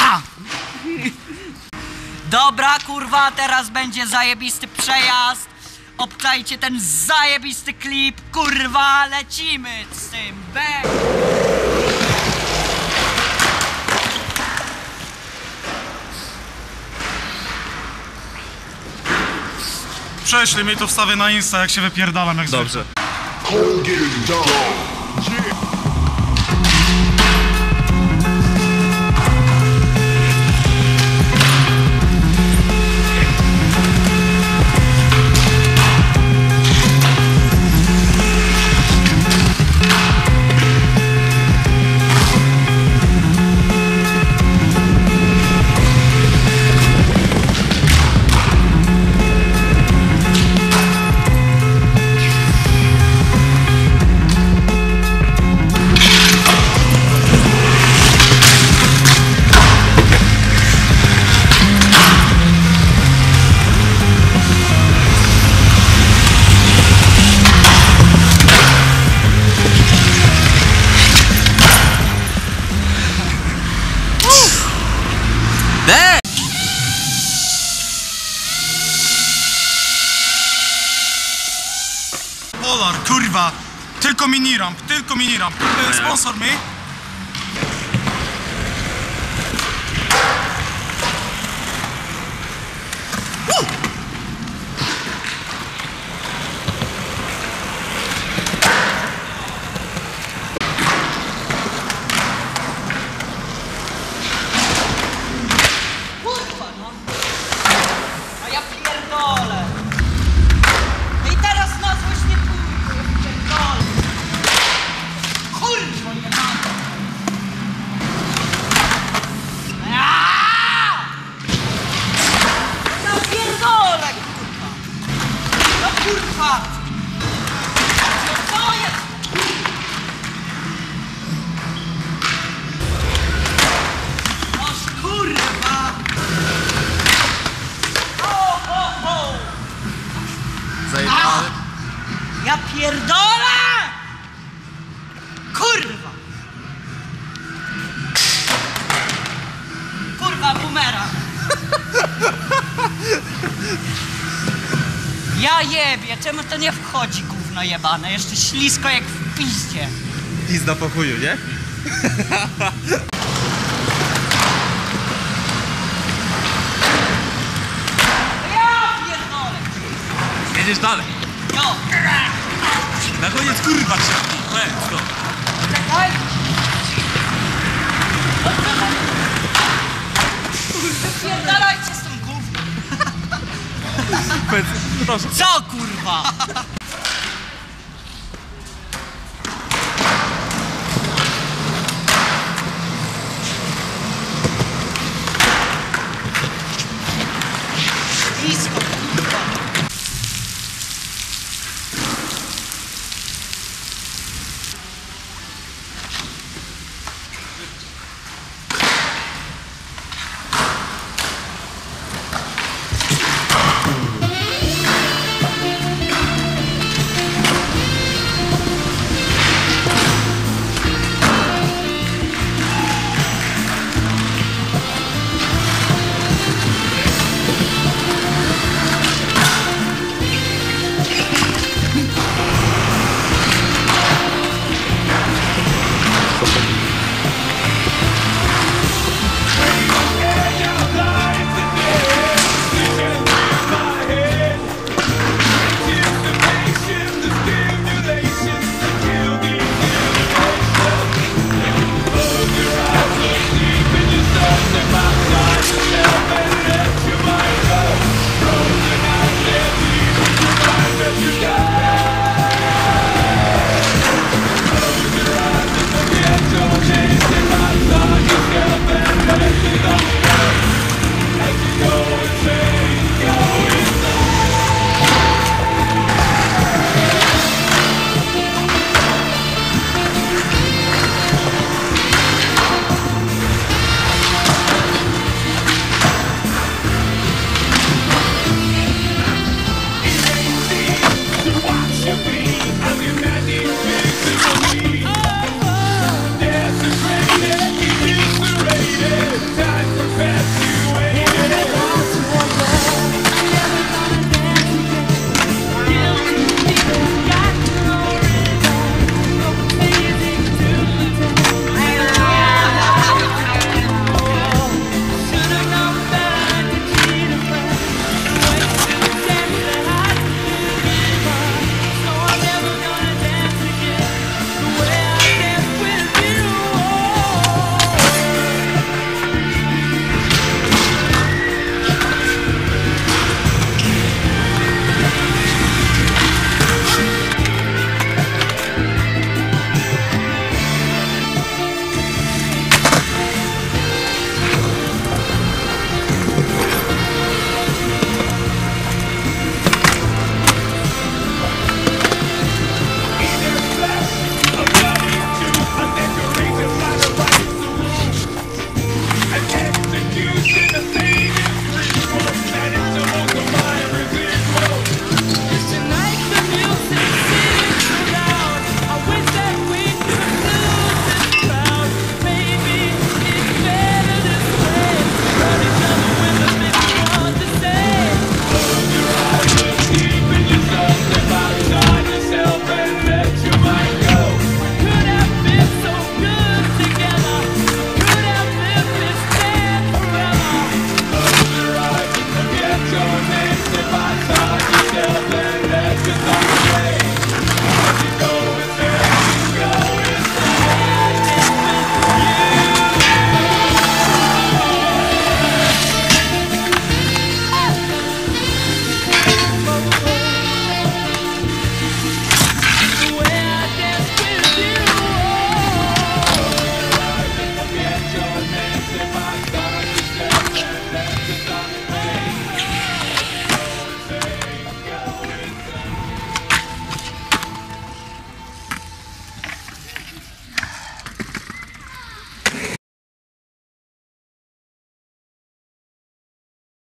Dobra, kurwa, teraz będzie zajebisty przejazd. Obczajcie ten zajebisty klip, kurwa, lecimy z tym, Prześlij mi to, wstawię na Insta, jak się wypierdalam, jak Dobrze. Polar, kurwa! Tylko miniramp, tylko miniramp. Sponsor mi. Kurwa, no. A ja pierdolę. No i teraz na złość nie pójdę, ja pierdolę. Kurwa, nie mam. Ja pierdolę, kurwa. No kurwa. Co jest? Noż kurwa. Zajebany. Ja pierdolę! Kurwa! Kurwa, bumerang! Ja jebie, czemu to nie wchodzi, gówno jebane? Jeszcze ślisko jak w piździe. Pizda po chuju, nie? Ja pierdolę! Jedziesz dalej. Jo! Na koniec kurwa trzeba. Let's go. Czekaj! Pierdalajcie z tym gównem! Proszę. Co kurwa?